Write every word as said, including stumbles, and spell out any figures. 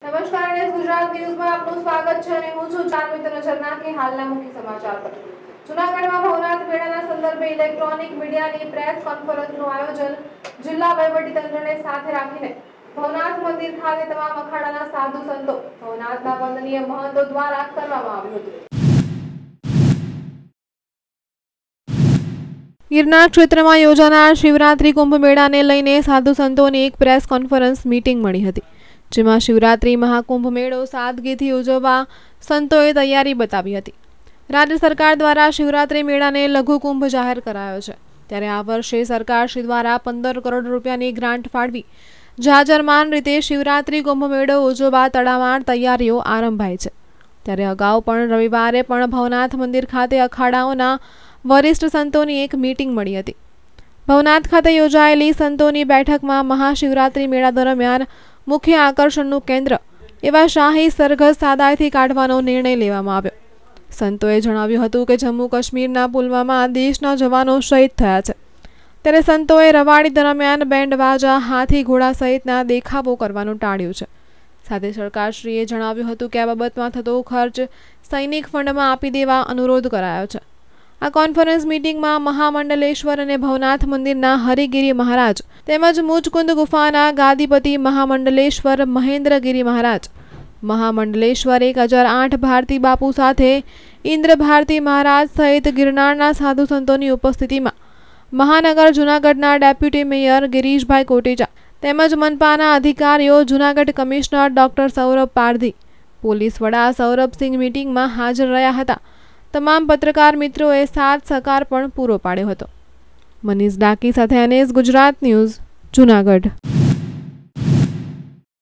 નમસ્કાર, એનએસ ગુજરાત ન્યૂઝમાં આપનું સ્વાગત છે અને હું છું જાનવી. તો નજર નાખીએ હાલના મુખ્ય સમાચાર પર. જૂનાગઢમાં ભવનાથ મેળાના સંદર્ભે ઇલેક્ટ્રોનિક મીડિયાની પ્રેસ કોન્ફરન્સનું આયોજન જિલ્લા વહીવટીતંત્રને સાથે રાખીને ભવનાથ મંદિર ખાતે તમામ અખાડાના સાધુ સંતો, ભવનાથના વંદનીય મહંતો દ્વારા કરવામાં આવ્યું હતું. ગિરનાર ક્ષેત્રમાં યોજાનાર શિવરાત્રી કુંભ મેળાને લઈને સાધુ સંતોની એક પ્રેસ કોન્ફરન્સ મીટિંગ મળી હતી, જેમાં શિવરાત્રી મહાકુંભ મેળો સાદગીથી ઉજવવા સંતોએ તૈયારી બતાવી હતી. રાજ્ય સરકાર દ્વારા શિવરાત્રી મેળાને લઘુ કુંભ જાહેર કરાયો છે, ત્યારે આ વર્ષે સરકારશ્રી દ્વારા પંદર કરોડ રૂપિયાની ગ્રાન્ટ ફાળવી જાજરમાન રીતે શિવરાત્રી કુંભ મેળો ઉજવવા તડામાર તૈયારીઓ આરંભાઈ છે. ત્યારે અગાઉ પણ રવિવારે પણ ભવનાથ મંદિર ખાતે અખાડાઓના વરિષ્ઠ સંતોની એક મીટિંગ મળી હતી. ભવનાથ ખાતે યોજાયેલી સંતોની બેઠકમાં મહાશિવરાત્રી મેળા દરમિયાન મુખ્ય આકર્ષણનું કેન્દ્ર એવા શાહી સરઘસ સાદાઈથી કાઢવાનો નિર્ણય લેવામાં આવ્યો. સંતોએ જણાવ્યું હતું કે જમ્મુ કાશ્મીરના પુલવામામાં દેશના જવાનો શહીદ થયા છે, ત્યારે સંતોએ રવાડી દરમિયાન બેન્ડ વાજા, હાથી ઘોડા સહિતના દેખાવો કરવાનું ટાળ્યું છે. સાથે સરકારશ્રીએ જણાવ્યું હતું કે આ બાબતમાં થતો ખર્ચ સૈનિક ફંડમાં આપી દેવા અનુરોધ કરાયો છે. આ કોન્ફરન્સ મીટિંગમાં મહામંડલેશ્વર અને ભવનાથ મંદિરના હરિગીરી મહારાજ તેમજ મુચકુંદ ગુફાના ગાદીપતિ મહામંડલેશ્વર મહેન્દ્રગીરી મહારાજ, મહામંડલેશ્વર એક હજાર આઠ ભારતી બાપુ સાથે ઇન્દ્ર ભારતી મહારાજ સહિત ગિરનારના સાધુ સંતોની ઉપસ્થિતિમાં મહાનગર જૂનાગઢના ડેપ્યુટી મેયર ગિરીશભાઈ કોટેચા તેમજ મનપાના અધિકારીઓ, Junagadh commissioner doctor Saurabh Pardhi, police વડા સૌરભસિંહ મીટિંગમાં હાજર રહ્યા હતા. તમામ પત્રકાર મિત્રોએ સાથ સહકાર પણ પૂરો પાડ્યો હતો. મનીષ ડાકી સાથે એનએસ ગુજરાત ન્યૂઝ, જૂનાગઢ.